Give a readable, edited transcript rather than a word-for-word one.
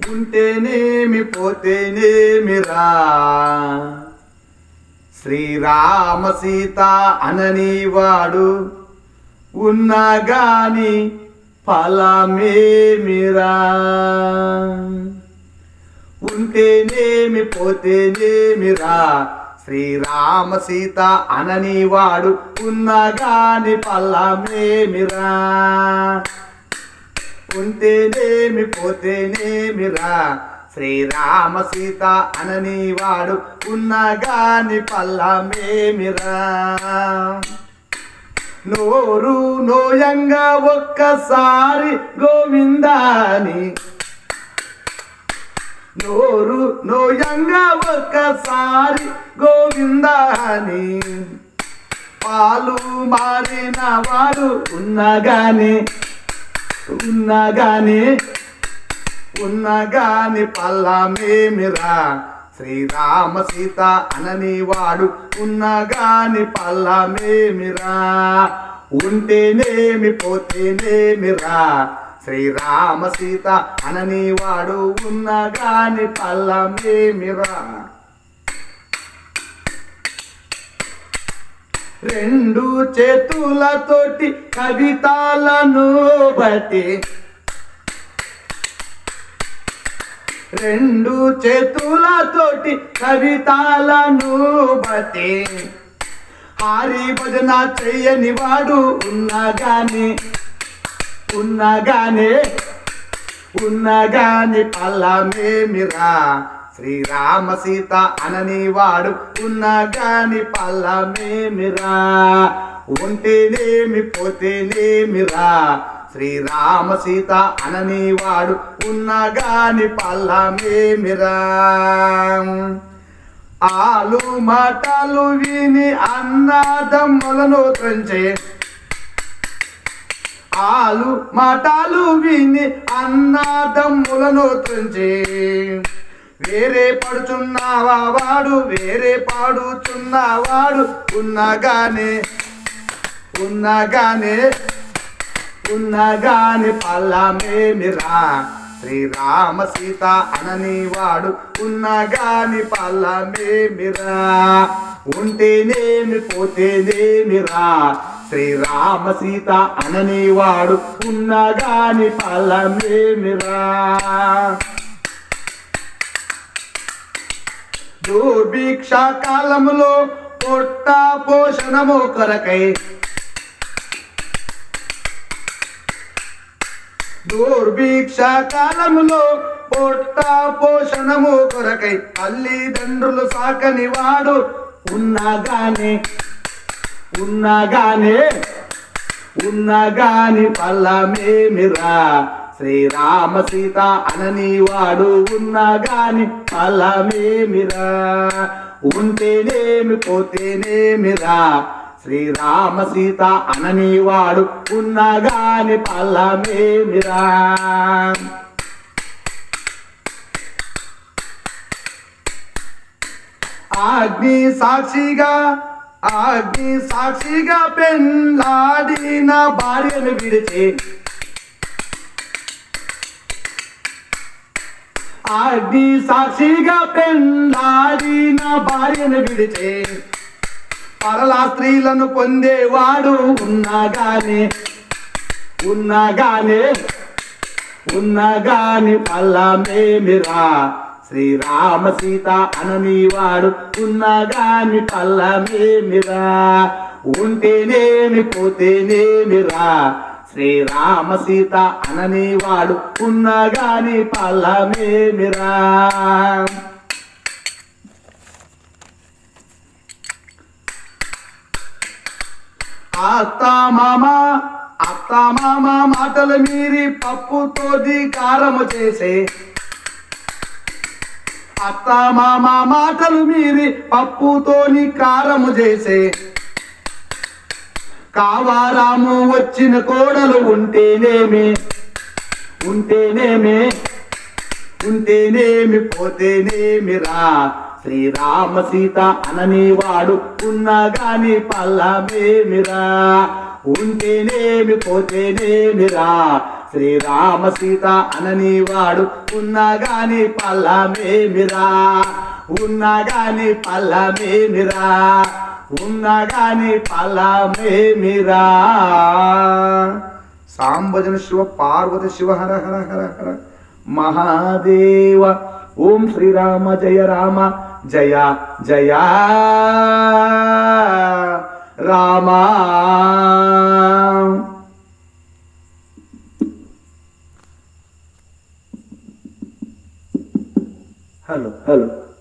ఉంటేనేమి పోతేనేమిరా శ్రీరామ సీత అననివాడు ఉన్నా గాని ఫలమేమిరా ఉంటేనేమి పోతేనేమిరా శ్రీరామ సీత అననివాడు ఉన్నా గాని ఫలమేమిరా ఉంటేనేమి పోతేనేమిరా శ్రీరామ సీత అననివాడు ఉన్నా గాని ఫలమేమిరా నోరు నోయంగా ఒక్కసారి గోవిందాని నోరు నోయంగా ఒక్కసారి గోవిందాని పాలు మారిన వాడు ఉన్నగాని ఫలమేమిరా శ్రీరామ సీత అననివాడు ఉన్నగాని ఫలమేమిరా ఉంటేనేమి పోతేనేమిరా శ్రీరామ సీత అననివాడు ఉన్నగాని ఫలమేమిరా రెండు చేతులతోటి కవితలను బట్టి రెండు చేతులతోటి కవితలను బట్టి హారి భజన చెయ్యని వాడు ఉన్నగాని ఫలమేమిరా శ్రీరామ సీత అననివాడు ఉన్నగాని ఫలమేమిరా ఉంటేనేమి పోతేనేమిరా శ్రీరామ సీత అననివాడు ఉన్నగాని ఫలమేమిరా ఆలు మాటలు విని అన్నదమ్ములను త్రంచే ఆలు మాటలు విని అన్నదమ్ములను త్రంచే వేరే పడుచున్నావా వాడు వేరే పాడుచున్నవాడు ఉన్నగాని ఫలమేమిరా శ్రీరామ సీత అననివాడు ఉన్నగాని ఫలమేమిరా ఉంటేనేమి పోతేనేమిరా శ్రీరామ సీత అననివాడు ఉన్నగాని ఫలమేమిరా దుర్భిక్ష కాలములో పొట్ట పోషణము కొరకై దుర్భిక్ష కాలములో పొట్ట పోషణము కొరకై తల్లిదండ్రులు సాకని వాడు ఉన్నగాని ఫలమేమిరా శ్రీరామ సీత అననివాడు ఉన్నగాని ఫలమేమిరా ఉంటేనేమి పోతేనేమిరా శ్రీరామ సీత అననివాడు ఉన్నగాని ఫలమేమిరా అగ్ని సాక్షిగా పెళ్ళాడిన భార్యను విడిచి అగ్ని సాక్షిగా పెళ్ళాడిన భార్యను విడిచే పరలా స్త్రీలను పొందేవాడు ఉన్నగాని ఫలమేమిరా శ్రీరామ సీత అననివాడు ఉన్నగాని ఫలమేమిరా ఉంటేనేమి పోతేనేమిరా శ్రీరామ సీత అననివాడు ఉన్నగాని ఫలమేమిరా అత్త మామ మాటలు మీరి పప్పుతోది కారము చేసే అత్త మామ మాటలు మీరి పప్పుతోని కారము చేసే కావారాము వచ్చిన కోడలు ఉంటేనేమి పోతేనేమిరా శ్రీరామ సీత అననివాడు ఉన్నగాని ఫలమేమిరా ఉంటేనేమి పోతేనేమిరా శ్రీరామ సీత అనని వాడు ఉన్నా గాని పల్లమేమిరా, ఉన్నా గాని పల్లమేమిరా, ఉన్నా గాని పల్లమేమిరా. సాంబజన శివ పార్వతి శివ హర హర హర హర మహాదేవ. ఓం శ్రీరామ జయ రామ జయ జయ రామ. Hello hello.